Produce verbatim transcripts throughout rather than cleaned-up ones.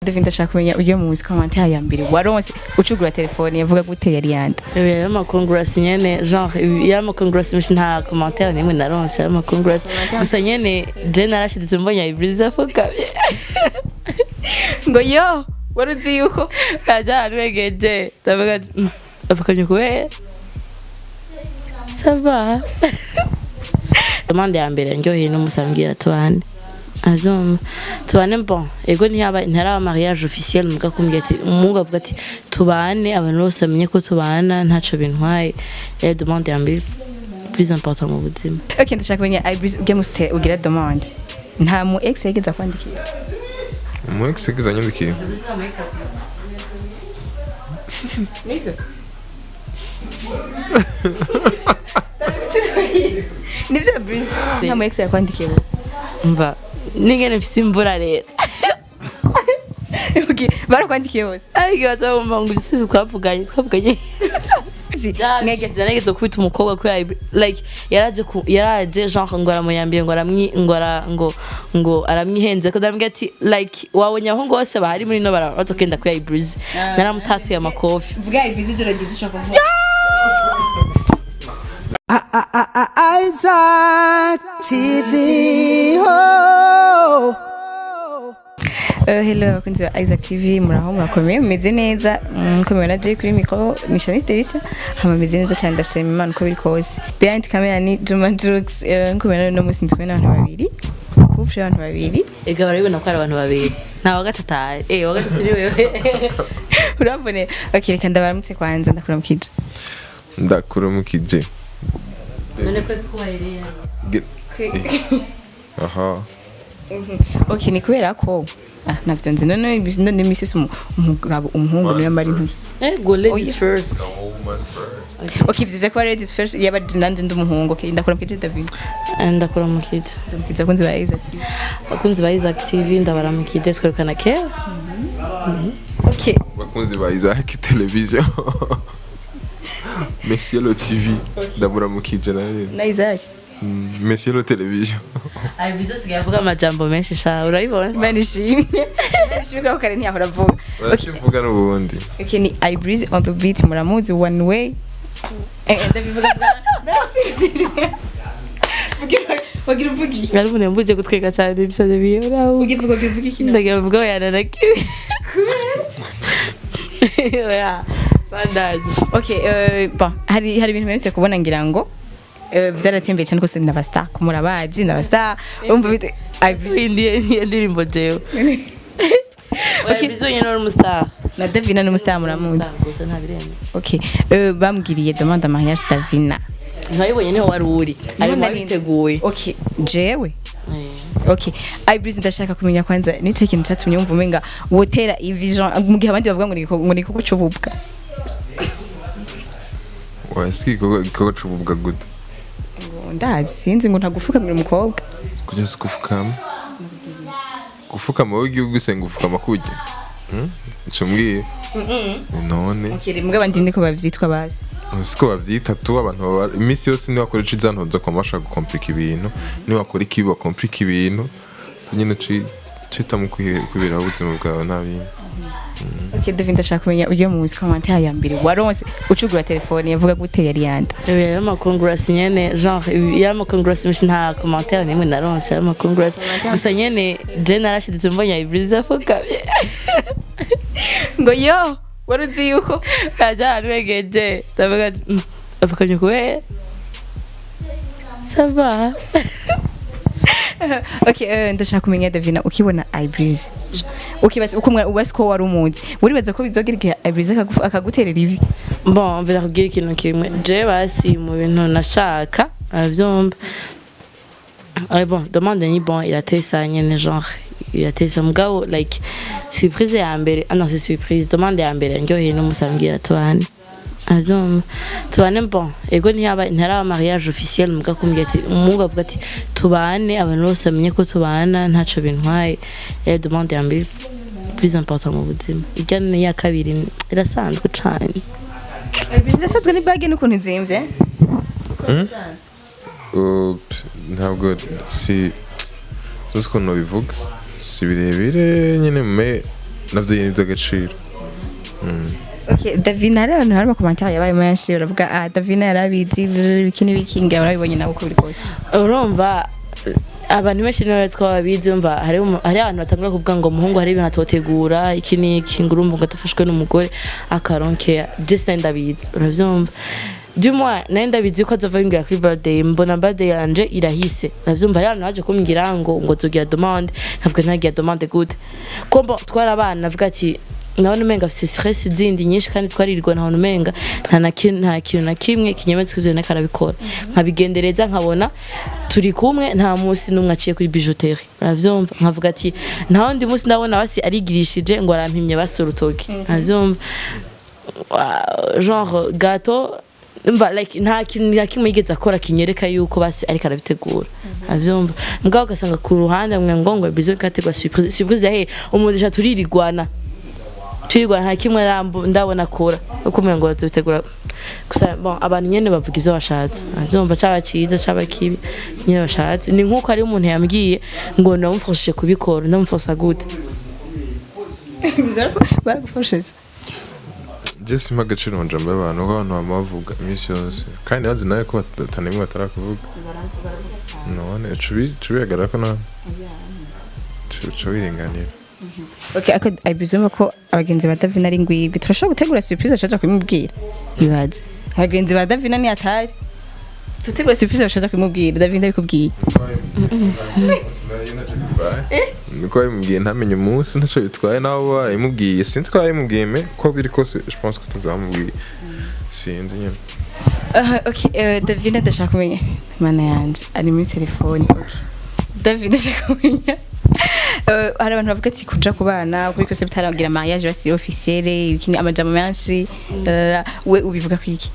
Davina ndashaka kumenya ujye mu muzika commentaire ya mbere waronse ucugura telefone yavuga gute yari yanda. Eh ya ma congress nyene genre ya ma congress mishi nta commentaire nimwe naronse ya ma congress gusa nyene je narashiditse mbonye Breezzy afuka. Ngo yo waruzi yuko ajya rwegeje tavuga afukanye kuwe. Ça va. Demande ya mbere njyohe no musambira tubane. Azom tubane bon ego ntiyaba ntara mariage officiel muga kumbye ati umungu avuga ati tubane abantu bose amenye ko tubana ntaco bintwaye ya demande ya mbere plus important mu buzima. Okay ndashaka kumenya Breezzy ujye muste ugira demande nta mu ex yigeza kwandikira mu ex yigeza nyandikira nivyo nivyo Breezzy nta mu ex yakwandikira mva ningene mfise imbura rero. Okay barakwandikiye bose ariko bazabumva ngo usize twavuganye twavuganye ngegeze nageze kwita umukobwa ko like yaraje yaraje genre ngo aramuyambiye ngo aramwi ngora ngo ngo aramwihenze ko ndambye ati like wabonye aho ngose bahari muri no baraza kenda ku Breezzy naramutatuye amakofi vuga Breezzy joro gize ushaka ko Isaac T V ho Uh, hello kunzi wa Isaac T V muraho murakomeye meze neza mkomeye na Jay kuri micro ni Shanite Delisa hama meze neza cyane ndashima Imana uko biri kose behind camera ni Juma Drugs nkomeye no musinzwe n'abantu babiri couple y'abantu babiri ega barabibona ko ari abantu babiri nta wagatataye eh wagatatu ni wewe urambone okay reka ndabaramutse kwanza ndakuramukije ndakuramukije none ko kuwaireye aha okay ni kubera ko ah navyo nzi none none misisi umugabo umuhungu niyo mari ntu eh go ladies first okay vije ko ladies first yaba nandi ndumuhungu okay ndakuramukije Davina ndakuramukije ndakuramukije kunzi ba Isaac bakunzi ba Isaac T V ndabaramukije twerekana ke okay bakunzi ba Isaac television Monsieur le T V ndaburamukije na na Isaac Monsieur le television ay Breezzy yavuga amajambo menshi sha urayibona manishimye manishimye ko kare ntiyahora vuga okay vuga n'ubundi okay ni Breezzy on the beat muramuzi one way eh ndabivuga ndafite vugira vugira vugi ngari mune mbuje gutweka cyane bisaze biyo rawo ugivuga ugivuga iki ndagira mvuga yana nakibi ya Partage. Okay euh bon hari hari ibintu meretse kubona ngira ngo byaratembe cyane ko se n'abasta kumurabazi n'abasta umva bite Breezzy ndirimbo jewe okay bizonye no mustar na Davina no mustar muramuzi okay euh bamgiriye demande mariage Davina ntayibonye niho wari uri ari mwabiteguye okay jewe okay Breezzy ndashaka kumenya kwanza nitwe ikintu cyatumye umva umenga wotera vision mu gihe abandi bavuga ngo ngo niko gucububwa waski ko ko cububwa good ndazi sinzi ngo ntagufukamira umukobwa kujya sukufukama gufukama wowe igihugu senga ufukama kujya hm icumbwiye none okay mbwa bandi ndiko bavyitwa basi siko bavyita tu abantu imisi yose ni wakora ici zantoza ko amasha gukomplika ibintu ni wakora ikibi bakomplika ibintu tunyine ci cita mu kwibera ubuzima bwawe nabi okay Davina ndashaka kumenya ujye mu muzika commentaire ya mbere waronse ucugura telefone yavuga gute yari yanda. Eh ya ma congress nyene genre ya ma congress mishi nta commentaire nimwe naronse ya ma congress gusa nyene je narashiditse mbonye Breezzy afuka. Ngo yo waruzi yuko ajya rwegeje tavuga afukanye kuwe. Ça va. Okay uh, ndashaka kumenya Davina ukibona Breezzy ukibaza uko ubasi ko wari umuzi uribaza ko bizogira igihe Breezzy akaguterera ivi bon mvira kugira ikintu kimwe je basi mu bintu nashaka avyomba ay bon demande ni bon il a tesa nyene genre il a tesa mugabo like surprise ya mbere ah non c'est surprise demande ya mbere njyohe no musambira tubane azom tubane bon ego ntiyaba ntara mariage officiel muga kumbye ati umungu avuga ati tubane abantu bose amenye ko tubana ntaco bintwaye ya demande ya mbere plus important mu buzima ijyane ya kabiri irasanzwe cyane Breezzy irasanzwe ni bag n'ukuntu nzimvye uh ntabwo si sinzi ko no bivuga si birebire nyene me navyo yini vy'agaciro. Okay, Davina hari abantu hari amakomantere yabaye menshi uravuga ah Davina yarabizi biki n'ibiki ngira urabibonye nabo ko biri kose. Urumva abantu benshi niba twababizi umva hari hari abantu batangura kuvuga ngo umuhungu hari ibintu atotegura iki n'iki ngurumva ngo atafashwe n'umugore akaronkera just ndabizi uravyumva. Du moins nari ndabizi ko azova yingira kuri birthday mbona birthday yanje irahise uravyumva hari abantu baje kumbwira ngo ngo zogira demande nkavuga ntagira demande good kombo twara abana navuga ati naone menga afite stress zindi nyinshi kandi twaririrwa na hano menga nta na kintu nta kintu na kimwe kinyemetse kuvyo neka arabikora nkabigendereza nkabona turi kumwe nta munsi numwe aciye kuri bijouterie uravyumva nkavuga ati nta wundi munsi ndabona basi arigirishije ngo arampimye basurutoke uravyumva genre gâteau mva like nta kintu na kimwe yigeze akora kinyereka yuko basi ariko arabitegura uravyumva mbwa ugasanga ku ruhande mwe ngo ngo bizo kategwa surprise surprise yahe umudisha turirirwana twirwa nta kimwe rambo ndabona kora uko umenye ngo bazitegura gusa bon abantu nyene bavuga ivyo bashatse azumva caba ciza caba kibi nyene bashatse ni nkuko ari umuntu yambwiye ngo ndamufashije kubikora ndamufasha gute baragufashije Jesse magaciro nje mbe abantu ko abantu bamavuga imisi yose kandi bazi naye ko batanimwe batarakuvuga none cubi cubi yagarako na cubi ringanira. Okay, ako abizuma ko abagenzi ba Davina ari ngwibwe turashobora gutegura surprise ashaje kumubwira ibaze abagenzi ba Davina ni atari tutegura surprise ashaje kumubwira Davina bikubwiye niko yimubwiye ntamenye umunsi ntaco bitwaye naho bayimubwiye sinzi ko yimubwiye me ko biri kose je pense ko tuzamubwiye sinzi nyine. Okay, Davina ndashaka kumenya mana yanje ari muri telefone. Okay, Davina ndashaka kumenya hari abantu bavuga ati kuja kubana kuri kose bitaragira mariage basi officielle ikini amajambo menshi we ubivuga kwiki?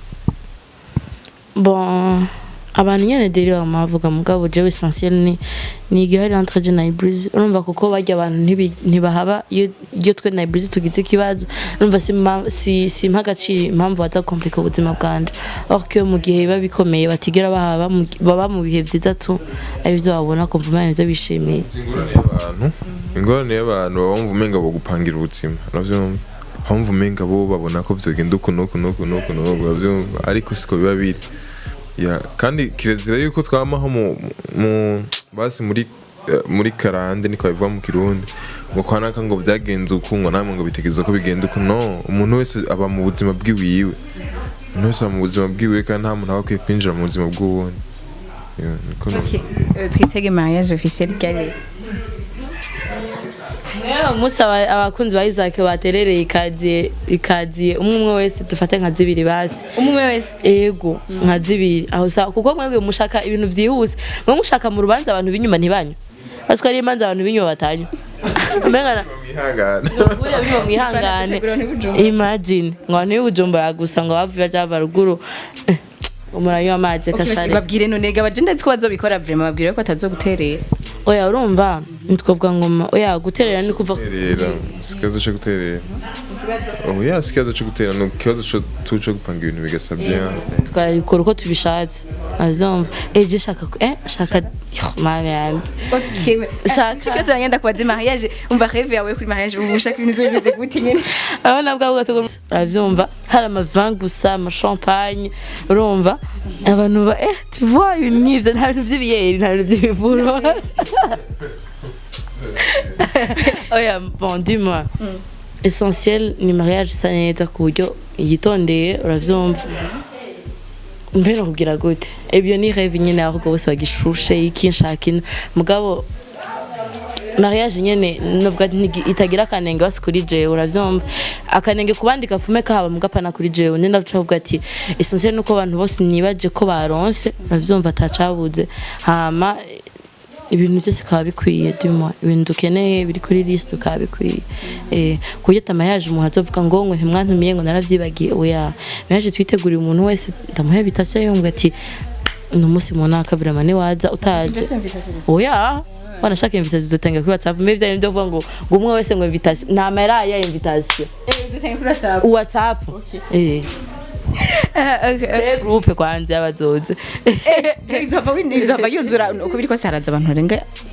Bon abantu nyene deri bamavuga mugabo je essentiel ni ni gihari entre je na Breezzy urumva kuko bajya abantu ntibahaba iyo twe na Breezzy tugize kibazo urumva si si mpagaciri impamvu bata complique ubuzima bwanje or que mu gihe biba bikomeye batigera bahaba baba mu bihe vyiza tu ari byo babona ko mvuma neza bishimiye. Ingorane y'abantu ingorane y'abantu bamva umenga bo gupangira ubuzima navyo hamva umenga bo babona ko byogenda uko nuko nuko nuko nuko ariko siko biba biri ya kandi kirezira yuko twamaho mu mu basi muri muri karande niko bivuga mu Kirundi ngo kwanaka ngo byagenze uko ngo namwe ngo bitegezo ko bigenda uko no umuntu wese aba mu buzima bwiwiwe umuntu wese aba mu buzima bwiwiwe kandi nta muntu akwiye kwinjira mu buzima bw'uwundi. Okay, twitege mariage officiel gare musaba abakunzi ba Isaac baterereye ikaziye ikaziye umwe umwe wese dufate nka zibiri basi umwe wese ego nka zibiri aho sa kuko mwebwe mushaka ibintu vyihuse mwe mushaka mu rubanza abantu binyuma ntibanyu basiko ari imanza abantu binyuma batanyu mbengana mwihangane ubuye bimo mwihangane imagine ngwane y'ubujumbura gusa ngo bavuye java ruguru umurayo amaze kashari babwire none ga bagenda tsko bazobikora vraiment babwire ko atazoguterera. Oya urumva nitwovuga ngoma oya guterera ni kuva sikazo cyo guterera oya sikazo cyo guterera no kibazo cyo tuco gupanga ibintu bigasabye tukabikora uko tubishatse azomva eje shaka eh shaka mariage. Okay, shaka kibazo ngenda kwazi mariage umva rêve yawe kuri mariage ubushaka ibintu bimeze gute nyene abana bwabo gatego avyumva hari amavang gusa ama champagne urumva abantu ba eh tu vois ibintu nk'ivyo nta bintu vy'ibiyeri nta bintu vy'ibivuro. Oya bon dis-moi essentiel ni mariage ça neza ku buryo yitondeye uravyumva mbere kugira gute ebyo ni rêve nyine aho bose bagishushe ikinshaka mugabo mariage nyene novuga itagira kanenge basi kuri je uravyumva akanenge kubandi kafume kahaba mugapana kuri je nenda ndavuga ati essentiel nuko abantu bose nibaje ko baronse uravyumva atacabuze hama ibintu byose kaba bikwiye dimo ibintu dukeneye biri kuri list kaba bikwiye eh kuyo tamayaje umuntu azovuga ngo ngo ntimwantumiye ngo naravyibagiye oya mariage twiteguriye umuntu wese ndamuhe bitashe yumva ati no musi monaka birama ni waza utaje oya wana shaka invitation dutanga kuri WhatsApp me bya ndo vuga ngo ngo umwe wese ngo invitation na mera ya invitation eh dutanga kuri WhatsApp WhatsApp eh okay group kwanze abazoze izava windi izava yuzura uko biri ko saraza abantu renga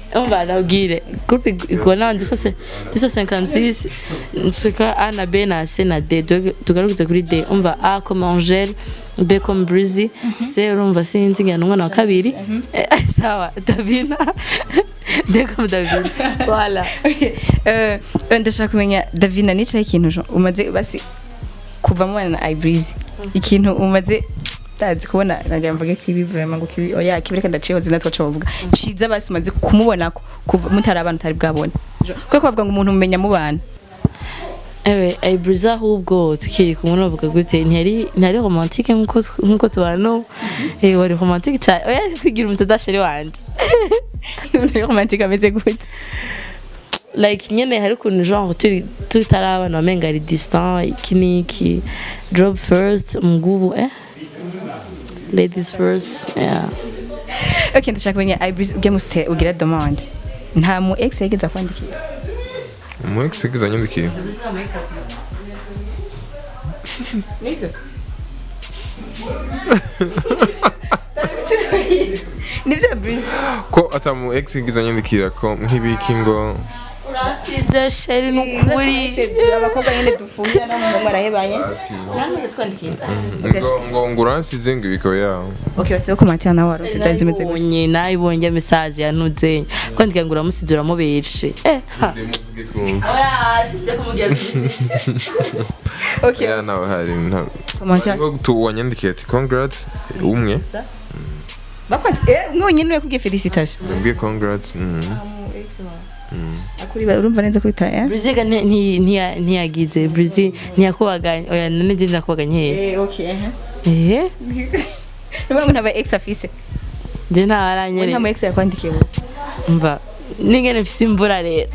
on va la guire groupe ikola deux cent cinquante-six nsuka A na B na C na D tugarukize kuri D on va A comme Angèle B comme Breezzy C on va sinzi ngana umwana wa kabiri sawa Davina D comme Davina voilà euh ndashaka kumenya Davina ni cyo ikintu umaze basi kuva mwana na Breezzy ikintu umaze tazi kubona nagambaga kibi vraiment ngo kibi oya kibireka ndaciye zina twacho bavuga ciza basi maze kumubona ko mutari abantu tari bwabone ko kwavuga ngo umuntu umenya mu bana ewe Breezzy ahubwo tukiri kumwe navuga gute ntari ntari romantique nkuko nkuko tubano eh wari romantique cyane oya kwigira umutadasheri wanje ntari romantique ameze gute like nyene hari kuntu genre turi tutarabana bamenga ari distant kiniki drop first mgubu eh ladies first yeah okay ndashaka kumenya Breezzy ujye muste ugira demande nta mu ex yageza kwandikira mu ex yageza nyandikira nibyo nibyo Breezzy ko atamu ex yageza nyandikira ko nk'ibiki ngo urasize sheri n'ukuri abakobwa nyene dufungira no mu marahebanye namwe twandikira ngo ngo uransize ngo ibiko yawo okay basi ko matya na waro zitari zimeze gute nayi bonye message yanuze kwandika ngo uramusize uramubeshe eh ha oya sinde kumugira bisi okay ya nawe hari nta matya tu wanyandikiye ati congrats umwe bakwati eh mwonyine we kugiye felicitation mbwiye congrats akuri urumva neza kuri ta eh Breezzy ga nti ntiyagize Breezzy ntiyakubaganye oya none je ndakubaganye eh okay eh nubwo ntaba ex afise je ntaranyere nta mu ex yakwandikiye bo mva ningene mfise imbura rero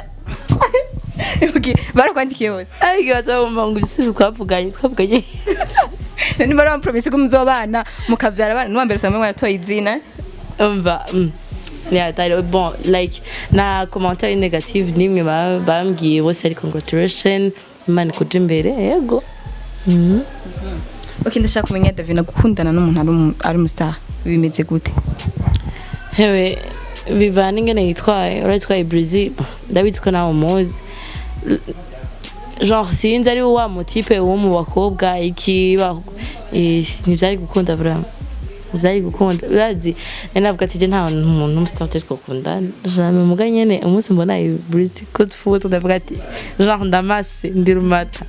okay barakwandikiye hose ariko bazomba ngo isusu twavuganye twavuganye nani bara promise ko muzobana mukavyara abana nuwa mbere usamwe mwatoye izina mva yeah that bon like na commentaire négative nimwe bambwiye bose ari congratulation imana kuje imbere yego mhm okay ndashaka kumenya Davina gukundana n'umuntu ari mu star bimeze gute hewe bivana ingene yitwaye urayitwaye Breezzy ndabitswe nawo mozi genre sinzi ari wa motipe wo mu bakobwa iki ntivyari gukunda vraiment uzari gukunda urazi navuga ati je nta umuntu umustate twakunda jamais muga nyene umunsi mbona Breezzy ko tfuto ndavuga ati genre ndamase ndirumata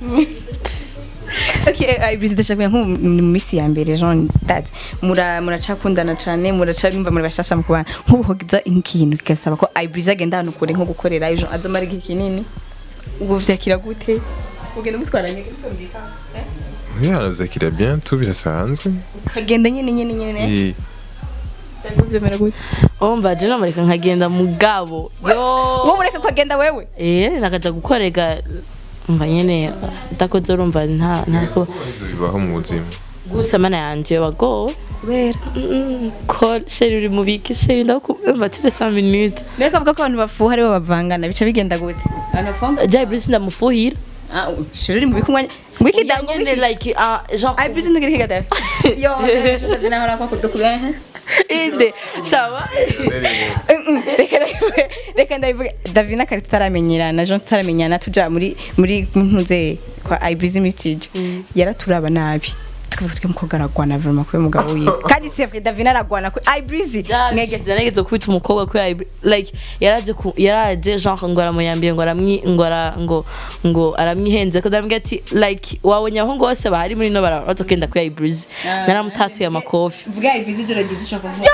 okay Breezzy ndashaka nko mu misi ya mbere genre that mura muracakundana cyane muracabimva muri bashasha mu kubana nk'ubuhogiza ikintu kigasaba ko Breezzy agenda hano kure nko gukorera ejo azomara iki kinini ubwo vyakira gute ugenda mutwaranye gutumbika eh ya zakira bien tout birasanzwe kagenda nyene nyene nyene eh ndavyemera gute omva je namureka nkagenda mugabo yo wo mureka kwagenda wewe eh nakaja gukorega umva nyene takoze urumva nta ntako bibaho mu buzima gusa mana yanje wago kubera call sheri uri mubiki sheri ndakumva tule cinq minutes reka avuga ko abantu bafuha aribo bavangana bica bigenda gute abantu bafuha jay Breezzy ndamufuhira ah sheri muri kumwe ngwiki da nyene like ah genre Breezzy ndugire kigada yo Davina hora kwa kudukubya inde sawa reka reka ndavuga Davina kari taramenyerana Jean taramenyana tuja muri muri ntuze kwa Breezzy mu studio yaraturaba nabi tukavuga twe mukogaragwana vraiment ko umugabo wiwe kandi c'est Davina aragwana ko Breezzy mwegeze negeze kubita umukobwa ko like yaraje yaraje genre ngo aramuyambiye ngo aramwi ngo ngo ngo aramwihenze ko ndambye ati like wabonye aho ngo bose bahari muri no baraza kenda ko Breezzy naramutatuye amakofi vuga Breezzy joro gize ushaka kuvuga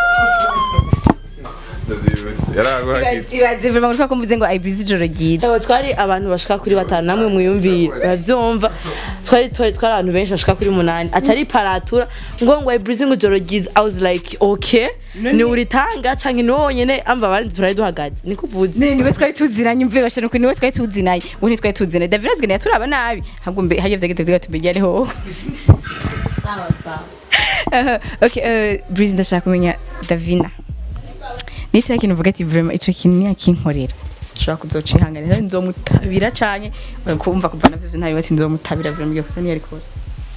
ibaze vraiment ko kumvuze ngo Breezzy joro gize abo twari abantu bashaka kuri batanu namwe muyumvira bavyumva twari twari twari abantu benshi bashaka kuri munani atari paratura ngo ngo Breezzy ngo joro gize I was like okay ni uritanga canke ni wonyene amba abandi turari duhagaze niko uvuze ni niwe twari tuziranye mve bashano ko niwe twari tuzinaye ubu ntitwari tuzinaye Davina zigene yaturaba nabi ntabwo mbe hageze gite tubigere ho sawa sawa okay Breezzy ndashaka kumenya Davina nico kintu uvuga ati vraiment ico kintu yakinkorera shaka kuzocihanganira nzomutabira cyane kumva kuva navyo ntayo bati nzomutabira vraiment iyo kosa ni ariko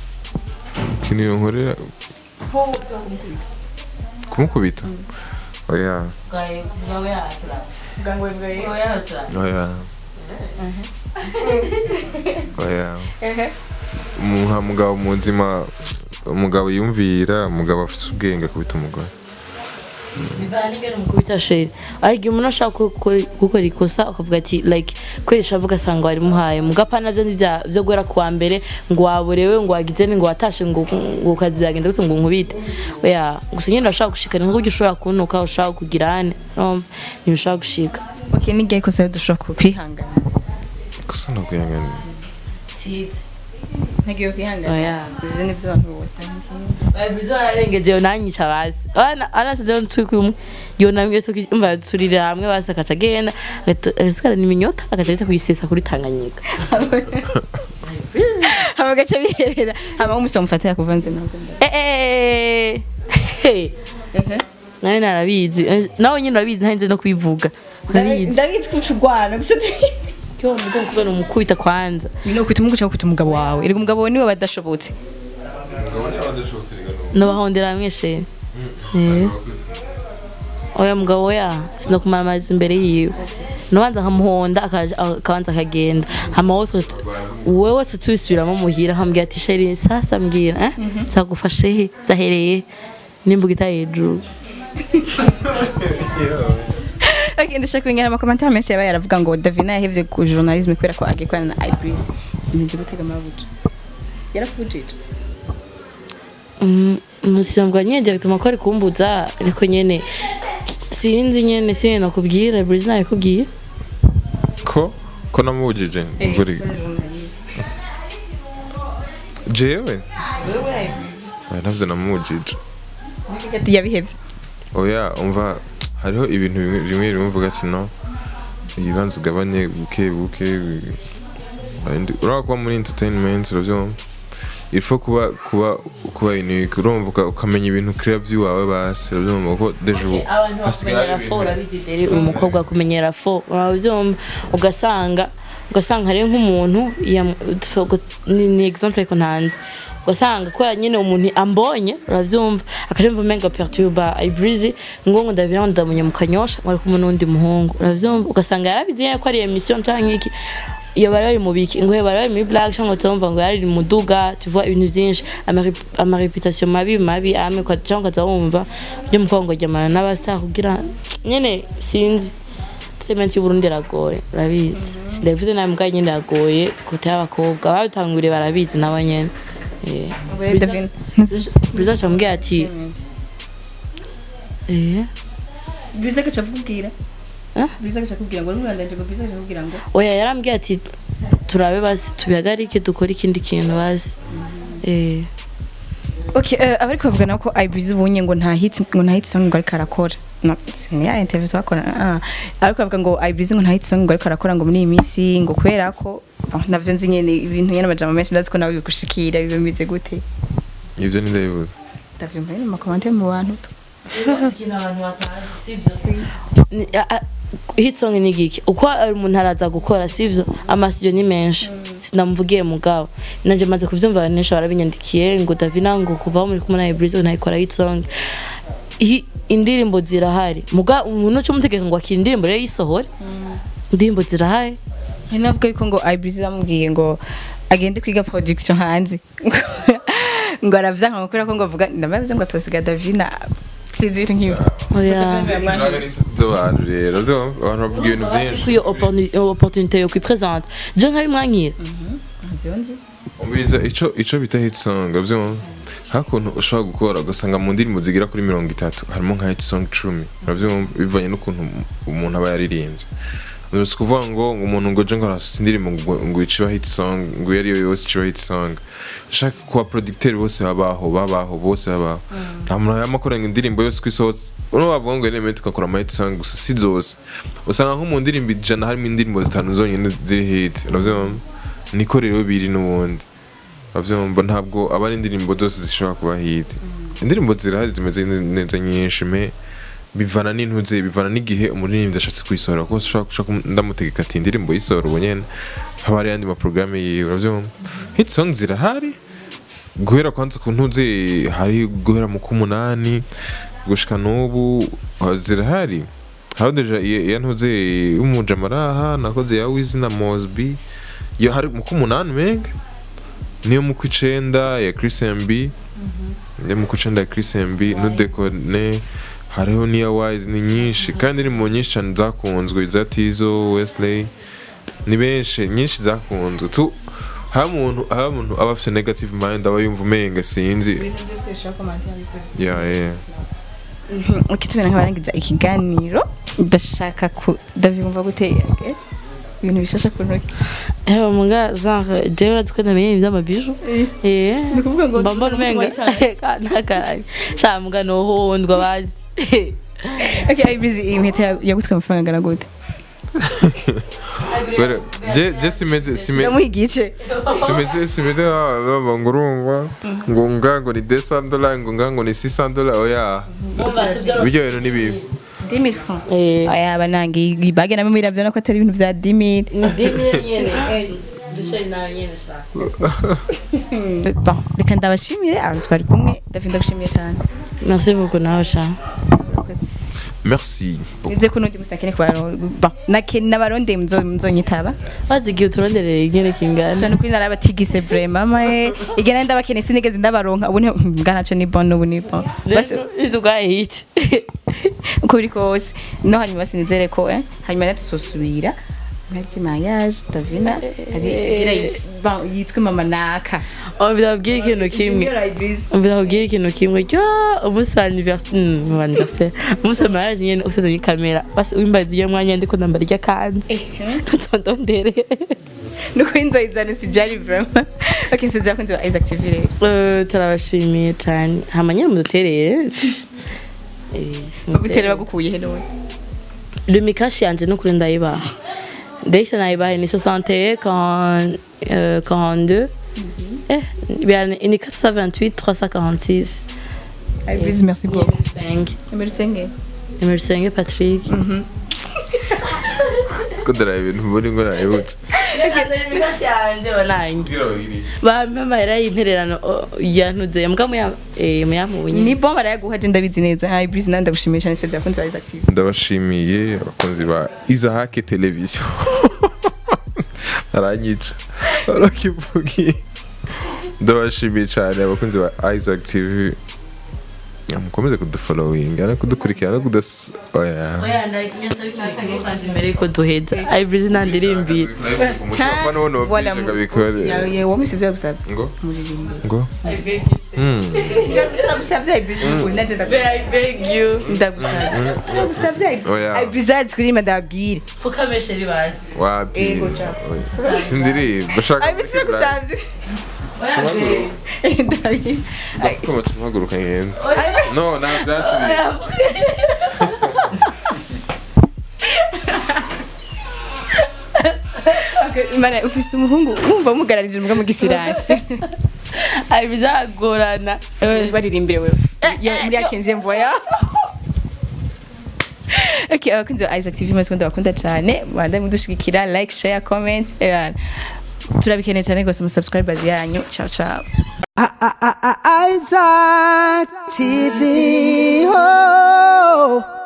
kintu yonkorera kumukubita oya Gaye gawe yatra. Gangwe gaye. Gawe yatra. oya oya umuha mugabo munzima umugabo yumvira umugabo afite ubwenge kubita umugore bivanye ngene mukubita sheri ariko umuntu ashaka gukora ikosa akavuga ati like kweresha avuga sanga wari muhaye mugapa navyo ndivya byo gwera kuwa mbere ngo waborewe ngo wagize ngo watashe ngo ngo kazi byagenda gute ngo nkubite oya gusa nyine ashaka gushikana nko ushobora kunuka ushaka kugirane no ni ushaka gushika okay ni gay kosa dushaka kwihangana gusa no kwihangana cheat ntagiye kwihangana oya bize nivyo abantu bose Breezzy arengeje nanyica basi ana anasize ntukumwe yo namwe so umva turira hamwe basi akaca genda asikara ni minyota akaca yita kuyisesa kuri Tanganyika hama gace biherera hama umusomfatira kuvanze nazo eh eh nawe narabizi nawe nyine urabizi ntarinze no kubivuga ndabizi ndabizi kucugwana gusa cyo mugo kubera umukubita kwanza bino kwita umugo cyangwa kwita umugabo wawe iri umugabo niwe badashobotse nabahondera hamwe she eh oya mugabo ya sinakumara amazi imbere yiwe nubanza nkamuhonda akabanza akagenda hama wose wewe tutusubiramo muhira hambwira ati sheri sasa mbwira eh zakufashe he zahereye nimbugita hejuru okay ndashaka kwingana ama commentaire menshi yaba yaravuga ngo Davina yahevye ku journalisme kwera ko agikwana na Breezzy nje gutega amabuto yarafujije mm musambwa nyende bituma ko ari kumbuza ariko nyene sinzi nyene sine nakubwira Breezzy naye kubwiye ko ko namujije nguri jewe wewe navyo namujije nikati yabihevye oya umva hariho ibintu bimwe bimwe mvuga sino ibibanza ugabanye buke buke uraba kuba muri entertainment uravyo ifo kuba kuba kuba unique urumva ukamenya ibintu kira by'iwawe basi uravyo ko dejo hasigaye fora bididere uyu mukobwa kumenyera fo uravyumva ugasanga ugasanga hari nk'umuntu ni example ko ntanze ugasanga ko nyine umuntu ambonye uravyumva akaje mva menga perturba Breezzy ngo ngo Davina ndamunye mukanyosha bari kumwe n'undi muhungu uravyumva ugasanga yarabiziye ko ari emission canke iki iyo bari mu biki ngo bari mu black cyangwa tumva ngo yari mu duga tu vois ibintu byinshi ama réputation mabi mabi ame kwa cyangwa zawumva byo mukongo jamana n'abastar kugira nyene sinzi Clement y'Uburundi ragoye urabizi sindavuze na mbwa nyine ragoye kutaya abakobwa babitangure barabizi nabanyene eh Davina Breezzy cyambwiye ati eh Breezzy kacavubwira eh Breezzy kacakubwira ngo n'umwandanje ngo Breezzy kacakubwira ngo oya yarambwiye ati turabe basi tubihagarike dukora ikindi kintu basi eh okay abari kuvuga nako Breezzy ubunye ngo nta hits ngo nta hits song ngo ariko arakora no ya interview twakora ah ariko bavuga ngo Breezzy ngo nta hits song ngo ariko arakora ngo muri iyi minsi ngo kubera ko navyo nzi nyene ibintu nyene amajambo menshi ndazi ko nawe bigushikira bibemize gute ivyo ni ndabivuze ndavyumva nyene mu commentaire mu bantu to ikintu abantu batazi sivyo hit song ni giki uko umuntu araza gukora sivyo amasijyo ni menshi sinamvugiye mugabo nanje maze kuvyumva banesha barabinyandikiye ngo Davina ngo kuva muri kumwe na Breezzy ntayikora hit song indirimbo zirahari muga umuntu cyo mutegeka ngo akira indirimbo rero yisohore indirimbo zirahari navuga yuko ngo Breezzy bamubwiye ngo agende kwiga production hanze ngo aravyanka ngukora ko ngo avuga ndamaze ngo atosiga Davina sizira nk'ibyo oya abantu rero abantu bavuga ibintu byinshi kuyo opportunité yo kwipresente je nkabimwankira byonzi umbiza ico ico bita hit song byo hakuntu ushobora gukora ugasanga mu ndirimbo zigira kuri mirongo itatu harimo nka hit song icumi uravyumva bivanye n'ukuntu umuntu aba yaririmbye uzi kuvuga ngo umuntu ngo je ngo arasindiririmbo ngo iciba hit song ngo yari yo yose iciba hit song shaka kuba producteur bose babaho babaho bose babaho nta muntu yamakora indirimbo yose kwisohotse uno bavuga ngo element ukakora ama hit song gusa si zose usanga nko mu ndirimbo ijana harimo indirimbo zitanu zonyine ziri hit uravyumva niko rero biri n'ubundi uravyumva ntabwo abari indirimbo zose zishobora kuba hit indirimbo zirahari zimeze neza nyinshi me bivana n'intuze bivana n'igihe umuririmbyi ashatse kwisohora ko ushaka ndamutegeka ati indirimbo yisohora ubonyene haba hari andi ma programme yiwe uravyumva hit songs zirahari guhera kwanza ku ntuze hari guhera mu kumunani gushika n'ubu uh, zirahari hariho deja iya ntuze umujamaraha nakoze ya wizi na Mosby yo hari mu kumunani menga niyo mu kwicenda ya Chris M B niyo mu kwicenda ya Chris M B nudekone hariho niya wise ni nyinshi kandi ni mu nyinshi cyane zakunzwe za Tizo Wesley ni benshi nyinshi zakunzwe tu ha muntu ha muntu aba afite negative mind aba yumva umenga sinzi ya ya ukitubena nkabarangiza ikiganiro ndashaka ku Davina guteye ibintu bishasha ku ntoki eh munga genre jewe twe namenye ivy'amabiju eh ndikuvuga ngo mbamba menga kanaka sha munga no hondwa bazi okay Breezzy impeta yagutwe amafaranga ngana gute Pero je je simeze simeze namuhigice simeze simeze baba ngurungwa ngo ngango ni deux cents dollars ngo ngango ni six cents dollars oya bijyo rero ni bibi dix mille francs eh aya banangi ibage namwe miravyo nako atari ibintu vya dix mille dix mille nyene eh dushay na nyene sha bon reka ndabashimire abantu twari kumwe Davina ndabashimiye cyane merci beaucoup nawe sha merci nize ko nundi musakene kwa bon nakene nabaronde mzonyitaba bazigiye uturonderere nyene kingana cyane kuri narabatigise vraiment maye igena ndabakene sinigeze ndabaronka ubu nganaco ni bon ubu ni bon basi tugaye hit uko biri kose no hanyuma sinizere ko eh hanyuma natuzosubira nkati Mariage Davina ari yitwe mama naka on bidabwiye ikintu kimwe bidabwiye ikintu kimwe cyo umunsi wa anniversaire umunsi wa mariage nyene usezanye kamera basi wimbaze iyo mwanya ndiko ndambara rya kanze ntondondere nuko inzoyizana sijari vraiment okay sizira kunzi wa Isaac T V rero eh turabashimiye cyane hamanye mudutereye eh mudutereye bagukuye he none le mikashi yanje no kuri ndayiba Déjà naïba ni soixante et un quarante-deux eh bien ni quatre cent vingt-huit trois cent quarante-six Breezzy merci beaucoup merci merci Patrick kudara ibintu muri ngo nayibutse mikashi yanje banangi ba mama era intererano yantuze mbwa mu yamuye ni bon barayaguha je ndabizi neza ha Breezzy nanda gushimisha nese byakunze ba Isaac T V ndabashimiye abakunzi ba Isaac television aranyica arakivugiye ndabashimiye cyane abakunzi ba Isaac T V mukomeze kudufollowing ana kudukurikirana kudas oya oya ndanyasa bikimwe kandi mbere ko duheza ai Breezzy nandirimbi umutima none voilà bikore ya ya wo misivyo gusavye ngo muririmbi ngo mm turagusavye Breezzy ngo naje ndagusavye I beg you ndagusavye turagusavye ai Breezzy azikuririmba ndabwire fukameshe ribazi wapi sindiri bashaka ai Breezzy turagusavye Ndari. Como tu maguruka ngenda. No, na byasubire. Okay, mana ufise umuhungu wumva mugararije mbwa mu gisirasi. Ai bizagorana. Baririmbire wewe. Muri akenze mvoya. Okay, abakunzi ba Isaac T V mwese ndabakunda cyane. Banda mudushigikira, like, share, comment. Turabikeneye cyane gose mu subscribers yanyu. Ciao ciao. Isaac T V. Oh.